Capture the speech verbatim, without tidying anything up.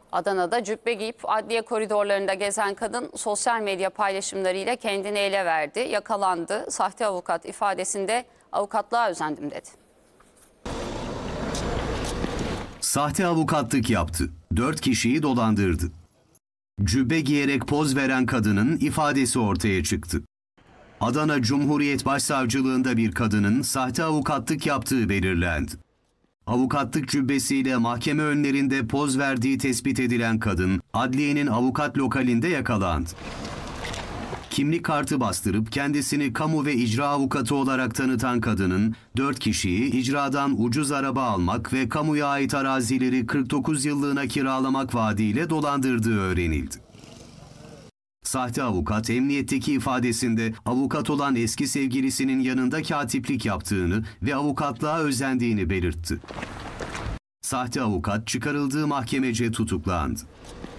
Adana'da cübbe giyip adliye koridorlarında gezen kadın sosyal medya paylaşımlarıyla kendini ele verdi, yakalandı. Sahte avukat ifadesinde avukatlığa özendim dedi. Sahte avukatlık yaptı. Dört kişiyi dolandırdı. Cübbe giyerek poz veren kadının ifadesi ortaya çıktı. Adana Cumhuriyet Başsavcılığında bir kadının sahte avukatlık yaptığı belirlendi. Avukatlık cübbesiyle mahkeme önlerinde poz verdiği tespit edilen kadın, adliyenin avukat lokalinde yakalandı. Kimlik kartı bastırıp kendisini kamu ve icra avukatı olarak tanıtan kadının, dört kişiyi icradan ucuz araba almak ve kamuya ait arazileri kırk dokuz yıllığına kiralamak vaadiyle dolandırdığı öğrenildi. Sahte avukat emniyetteki ifadesinde avukat olan eski sevgilisinin yanında katiplik yaptığını ve avukatlığa özendiğini belirtti. Sahte avukat çıkarıldığı mahkemece tutuklandı.